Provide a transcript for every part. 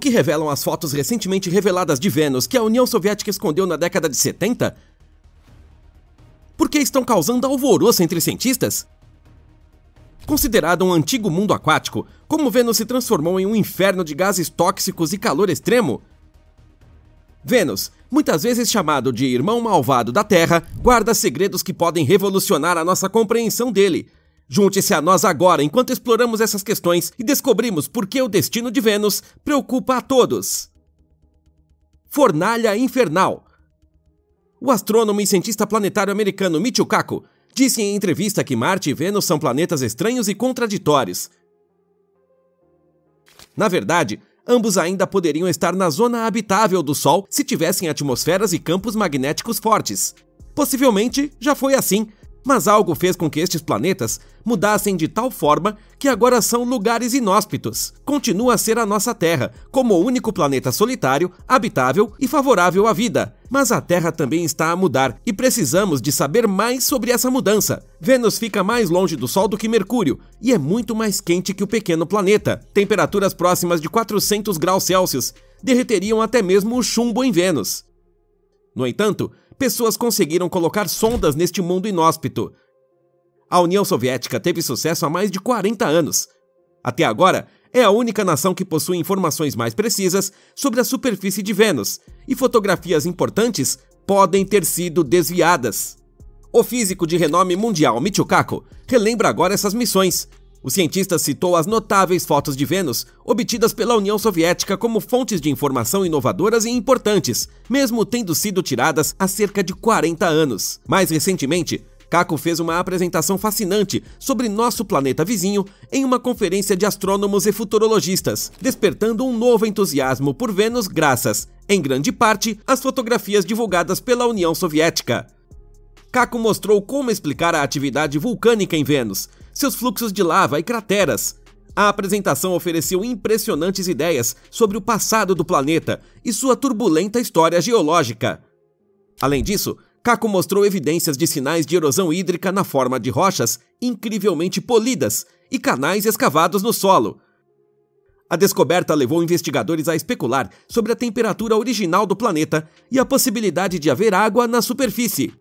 que revelam as fotos recentemente reveladas de Vênus que a União Soviética escondeu na década de 70? Por que estão causando alvoroço entre cientistas? Considerado um antigo mundo aquático, como Vênus se transformou em um inferno de gases tóxicos e calor extremo? Vênus, muitas vezes chamado de irmão malvado da Terra, guarda segredos que podem revolucionar a nossa compreensão dele. Junte-se a nós agora enquanto exploramos essas questões e descobrimos por que o destino de Vênus preocupa a todos. Fornalha infernal. O astrônomo e cientista planetário americano Michio Kaku disse em entrevista que Marte e Vênus são planetas estranhos e contraditórios. Na verdade, ambos ainda poderiam estar na zona habitável do Sol se tivessem atmosferas e campos magnéticos fortes. Possivelmente já foi assim, mas algo fez com que estes planetas mudassem de tal forma que agora são lugares inóspitos. Continua a ser a nossa Terra, como o único planeta solitário, habitável e favorável à vida. Mas a Terra também está a mudar e precisamos de saber mais sobre essa mudança. Vênus fica mais longe do Sol do que Mercúrio e é muito mais quente que o pequeno planeta. Temperaturas próximas de 400 graus Celsius derreteriam até mesmo o chumbo em Vênus. No entanto, pessoas conseguiram colocar sondas neste mundo inóspito. A União Soviética teve sucesso há mais de 40 anos. Até agora, é a única nação que possui informações mais precisas sobre a superfície de Vênus, e fotografias importantes podem ter sido desviadas. O físico de renome mundial Michio Kaku relembra agora essas missões. O cientista citou as notáveis fotos de Vênus obtidas pela União Soviética como fontes de informação inovadoras e importantes, mesmo tendo sido tiradas há cerca de 40 anos. Mais recentemente, Kaku fez uma apresentação fascinante sobre nosso planeta vizinho em uma conferência de astrônomos e futurologistas, despertando um novo entusiasmo por Vênus graças, em grande parte, às fotografias divulgadas pela União Soviética. Kaku mostrou como explicar a atividade vulcânica em Vênus, seus fluxos de lava e crateras. A apresentação ofereceu impressionantes ideias sobre o passado do planeta e sua turbulenta história geológica. Além disso, Kaku mostrou evidências de sinais de erosão hídrica na forma de rochas incrivelmente polidas e canais escavados no solo. A descoberta levou investigadores a especular sobre a temperatura original do planeta e a possibilidade de haver água na superfície.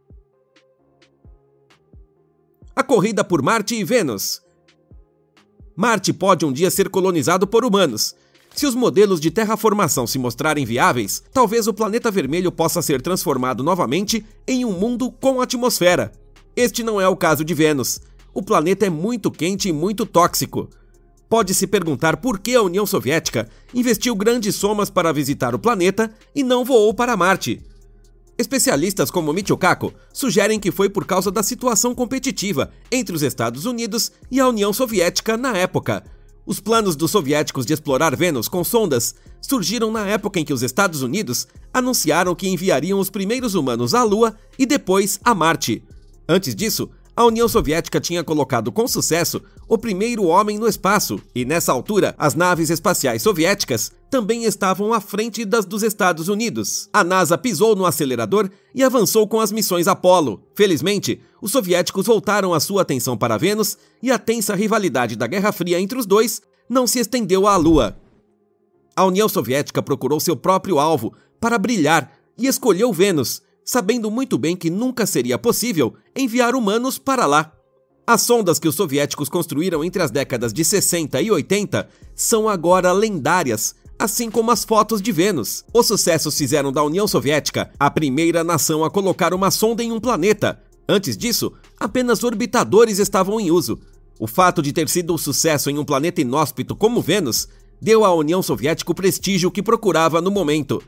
A corrida por Marte e Vênus. Marte pode um dia ser colonizado por humanos. Se os modelos de terraformação se mostrarem viáveis, talvez o planeta vermelho possa ser transformado novamente em um mundo com atmosfera. Este não é o caso de Vênus. O planeta é muito quente e muito tóxico. Pode-se perguntar por que a União Soviética investiu grandes somas para visitar o planeta e não voou para Marte. Especialistas como Michio Kaku sugerem que foi por causa da situação competitiva entre os Estados Unidos e a União Soviética na época. Os planos dos soviéticos de explorar Vênus com sondas surgiram na época em que os Estados Unidos anunciaram que enviariam os primeiros humanos à Lua e depois a Marte. Antes disso, a União Soviética tinha colocado com sucesso o primeiro homem no espaço, e nessa altura, as naves espaciais soviéticas também estavam à frente das dos Estados Unidos. A NASA pisou no acelerador e avançou com as missões Apollo. Felizmente, os soviéticos voltaram a sua atenção para Vênus e a tensa rivalidade da Guerra Fria entre os dois não se estendeu à Lua. A União Soviética procurou seu próprio alvo para brilhar e escolheu Vênus, sabendo muito bem que nunca seria possível enviar humanos para lá. As sondas que os soviéticos construíram entre as décadas de 60 e 80 são agora lendárias, assim como as fotos de Vênus. Os sucessos fizeram da União Soviética a primeira nação a colocar uma sonda em um planeta. Antes disso, apenas orbitadores estavam em uso. O fato de ter sido um sucesso em um planeta inóspito como Vênus deu à União Soviética o prestígio que procurava no momento.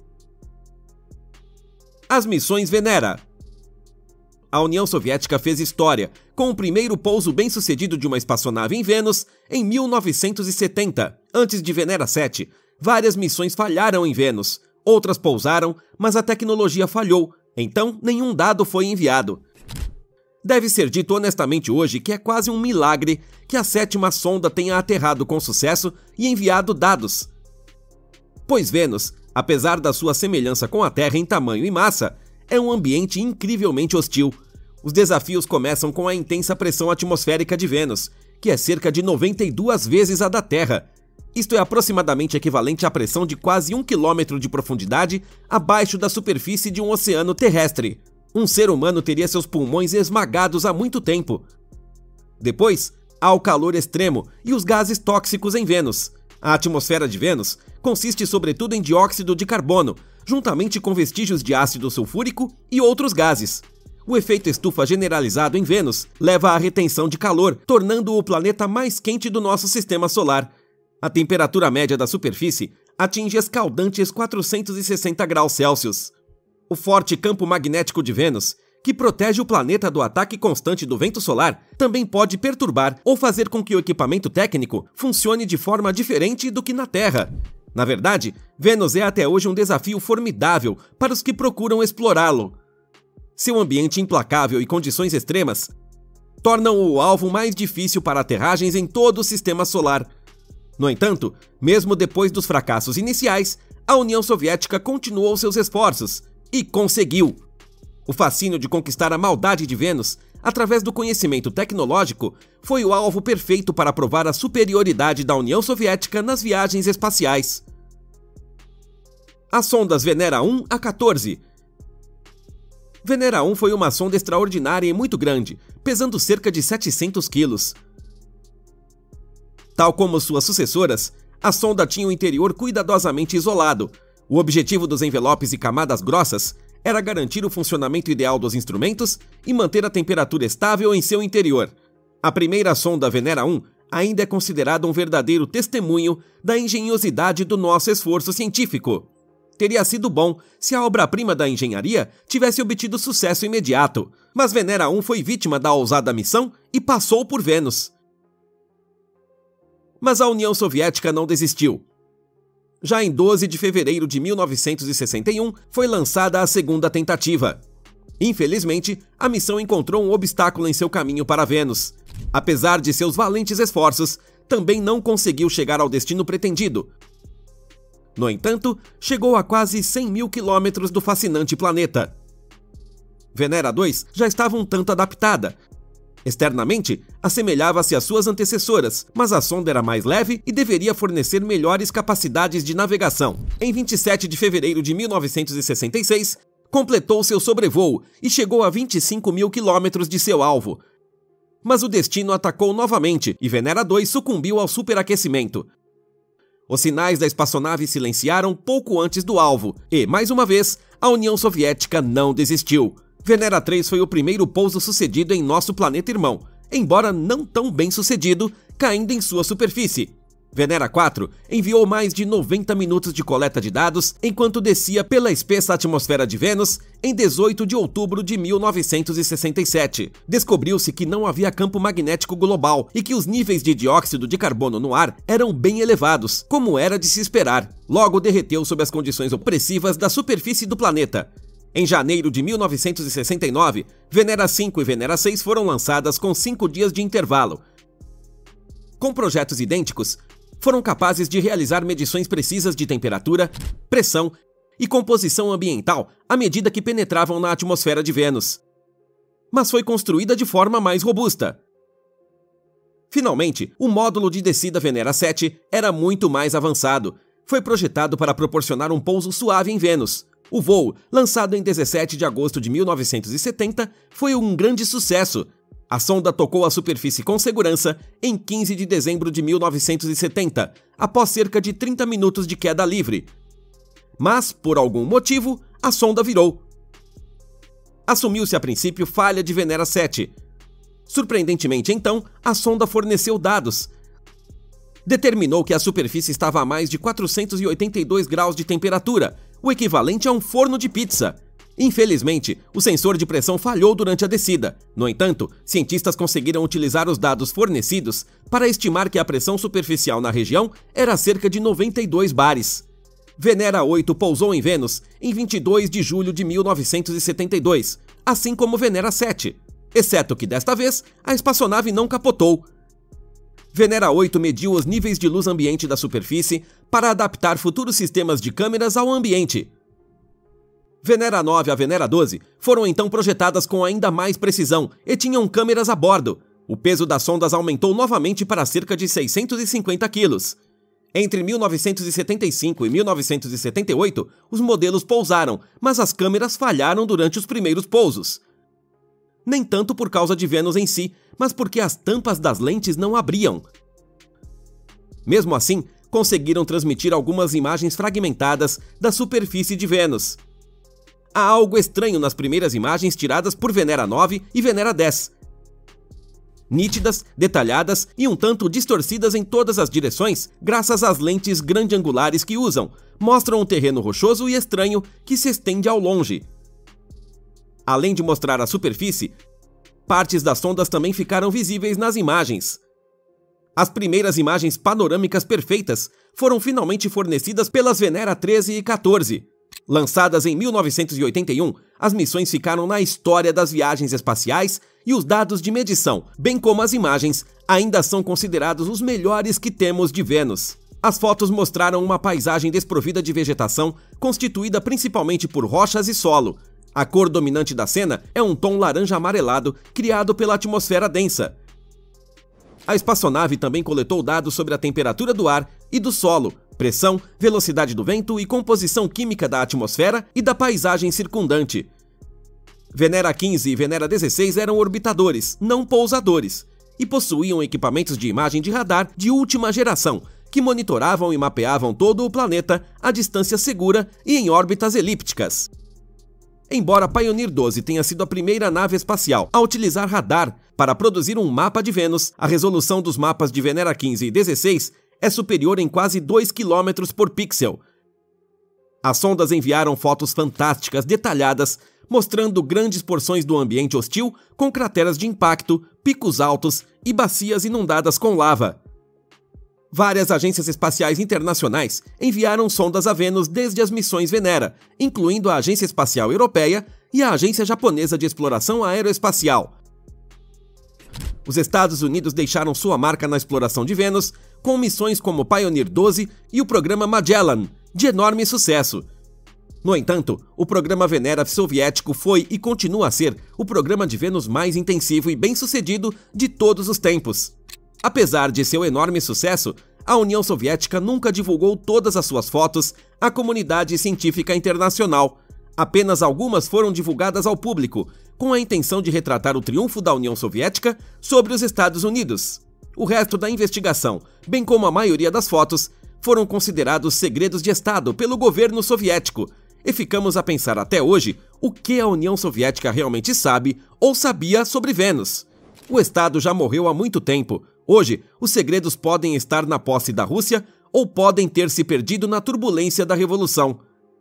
As missões Venera. A União Soviética fez história, com o primeiro pouso bem-sucedido de uma espaçonave em Vênus em 1970. Antes de Venera 7, várias missões falharam em Vênus. Outras pousaram, mas a tecnologia falhou, então nenhum dado foi enviado. Deve ser dito honestamente hoje que é quase um milagre que a 7ª sonda tenha aterrado com sucesso e enviado dados. Pois Vênus, apesar da sua semelhança com a Terra em tamanho e massa, é um ambiente incrivelmente hostil. Os desafios começam com a intensa pressão atmosférica de Vênus, que é cerca de 92 vezes a da Terra. Isto é aproximadamente equivalente à pressão de quase 1 quilômetro de profundidade abaixo da superfície de um oceano terrestre. Um ser humano teria seus pulmões esmagados há muito tempo. Depois, há o calor extremo e os gases tóxicos em Vênus. A atmosfera de Vênus consiste sobretudo em dióxido de carbono, juntamente com vestígios de ácido sulfúrico e outros gases. O efeito estufa generalizado em Vênus leva à retenção de calor, tornando-o o planeta mais quente do nosso sistema solar. A temperatura média da superfície atinge escaldantes 460 graus Celsius. O forte campo magnético de Vênus, que protege o planeta do ataque constante do vento solar, também pode perturbar ou fazer com que o equipamento técnico funcione de forma diferente do que na Terra. Na verdade, Vênus é até hoje um desafio formidável para os que procuram explorá-lo. Seu ambiente implacável e condições extremas tornam o alvo mais difícil para aterragens em todo o sistema solar. No entanto, mesmo depois dos fracassos iniciais, a União Soviética continuou seus esforços e conseguiu. O fascínio de conquistar a maldade de Vênus, através do conhecimento tecnológico, foi o alvo perfeito para provar a superioridade da União Soviética nas viagens espaciais. As sondas Venera 1 a 14. Venera 1 foi uma sonda extraordinária e muito grande, pesando cerca de 700 quilos. Tal como suas sucessoras, a sonda tinha o interior cuidadosamente isolado. O objetivo dos envelopes e camadas grossas era garantir o funcionamento ideal dos instrumentos e manter a temperatura estável em seu interior. A primeira sonda Venera 1 ainda é considerada um verdadeiro testemunho da engenhosidade do nosso esforço científico. Teria sido bom se a obra-prima da engenharia tivesse obtido sucesso imediato, mas Venera 1 foi vítima da ousada missão e passou por Vênus. Mas a União Soviética não desistiu. Já em 12 de fevereiro de 1961, foi lançada a segunda tentativa. Infelizmente, a missão encontrou um obstáculo em seu caminho para Vênus. Apesar de seus valentes esforços, também não conseguiu chegar ao destino pretendido. No entanto, chegou a quase 100 mil quilômetros do fascinante planeta. Venera 2 já estava um tanto adaptada. Externamente, assemelhava-se às suas antecessoras, mas a sonda era mais leve e deveria fornecer melhores capacidades de navegação. Em 27 de fevereiro de 1966, completou seu sobrevoo e chegou a 25 mil quilômetros de seu alvo. Mas o destino atacou novamente e Venera 2 sucumbiu ao superaquecimento. Os sinais da espaçonave silenciaram pouco antes do alvo e, mais uma vez, a União Soviética não desistiu. Venera 3 foi o primeiro pouso sucedido em nosso planeta irmão, embora não tão bem sucedido, caindo em sua superfície. Venera 4 enviou mais de 90 minutos de coleta de dados enquanto descia pela espessa atmosfera de Vênus em 18 de outubro de 1967. Descobriu-se que não havia campo magnético global e que os níveis de dióxido de carbono no ar eram bem elevados, como era de se esperar. Logo derreteu sob as condições opressivas da superfície do planeta. Em janeiro de 1969, Venera 5 e Venera 6 foram lançadas com 5 dias de intervalo. Com projetos idênticos, foram capazes de realizar medições precisas de temperatura, pressão e composição ambiental à medida que penetravam na atmosfera de Vênus. Mas foi construída de forma mais robusta. Finalmente, o módulo de descida Venera 7 era muito mais avançado. Foi projetado para proporcionar um pouso suave em Vênus. O voo, lançado em 17 de agosto de 1970, foi um grande sucesso. A sonda tocou a superfície com segurança em 15 de dezembro de 1970, após cerca de 30 minutos de queda livre. Mas, por algum motivo, a sonda virou. Assumiu-se a princípio falha de Venera 7. Surpreendentemente, então, a sonda forneceu dados. Determinou que a superfície estava a mais de 482 graus de temperatura, o equivalente a um forno de pizza. Infelizmente, o sensor de pressão falhou durante a descida. No entanto, cientistas conseguiram utilizar os dados fornecidos para estimar que a pressão superficial na região era cerca de 92 bares. Venera 8 pousou em Vênus em 22 de julho de 1972, assim como Venera 7, exceto que desta vez a espaçonave não capotou. Venera 8 mediu os níveis de luz ambiente da superfície para adaptar futuros sistemas de câmeras ao ambiente. Venera 9 a Venera 12 foram então projetadas com ainda mais precisão e tinham câmeras a bordo. O peso das sondas aumentou novamente para cerca de 650 quilos. Entre 1975 e 1978, os modelos pousaram, mas as câmeras falharam durante os primeiros pousos. Nem tanto por causa de Vênus em si, mas porque as tampas das lentes não abriam. Mesmo assim, conseguiram transmitir algumas imagens fragmentadas da superfície de Vênus. Há algo estranho nas primeiras imagens tiradas por Venera 9 e Venera 10. Nítidas, detalhadas e um tanto distorcidas em todas as direções, graças às lentes grande-angulares que usam, mostram um terreno rochoso e estranho que se estende ao longe. Além de mostrar a superfície, partes das sondas também ficaram visíveis nas imagens. As primeiras imagens panorâmicas perfeitas foram finalmente fornecidas pelas Venera 13 e 14. Lançadas em 1981, as missões ficaram na história das viagens espaciais e os dados de medição, bem como as imagens, ainda são considerados os melhores que temos de Vênus. As fotos mostraram uma paisagem desprovida de vegetação, constituída principalmente por rochas e solo. A cor dominante da cena é um tom laranja amarelado criado pela atmosfera densa. A espaçonave também coletou dados sobre a temperatura do ar e do solo, pressão, velocidade do vento e composição química da atmosfera e da paisagem circundante. Venera 15 e Venera 16 eram orbitadores, não pousadores, e possuíam equipamentos de imagem de radar de última geração, que monitoravam e mapeavam todo o planeta a distância segura e em órbitas elípticas. Embora Pioneer 12 tenha sido a primeira nave espacial a utilizar radar para produzir um mapa de Vênus, a resolução dos mapas de Venera 15 e 16 é superior em quase 2 km por pixel. As sondas enviaram fotos fantásticas, detalhadas, mostrando grandes porções do ambiente hostil com crateras de impacto, picos altos e bacias inundadas com lava. Várias agências espaciais internacionais enviaram sondas a Vênus desde as missões Venera, incluindo a Agência Espacial Europeia e a Agência Japonesa de Exploração Aeroespacial. Os Estados Unidos deixaram sua marca na exploração de Vênus, com missões como Pioneer 12 e o programa Magellan, de enorme sucesso. No entanto, o programa Venera soviético foi e continua a ser o programa de Vênus mais intensivo e bem-sucedido de todos os tempos. Apesar de seu enorme sucesso, a União Soviética nunca divulgou todas as suas fotos à comunidade científica internacional. Apenas algumas foram divulgadas ao público, com a intenção de retratar o triunfo da União Soviética sobre os Estados Unidos. O resto da investigação, bem como a maioria das fotos, foram considerados segredos de Estado pelo governo soviético, e ficamos a pensar até hoje o que a União Soviética realmente sabe ou sabia sobre Vênus. O Estado já morreu há muito tempo. Hoje, os segredos podem estar na posse da Rússia ou podem ter se perdido na turbulência da Revolução.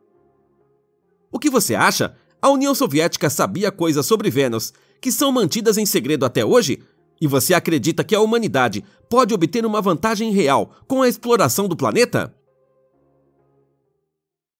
O que você acha? A União Soviética sabia coisas sobre Vênus que são mantidas em segredo até hoje? E você acredita que a humanidade pode obter uma vantagem real com a exploração do planeta?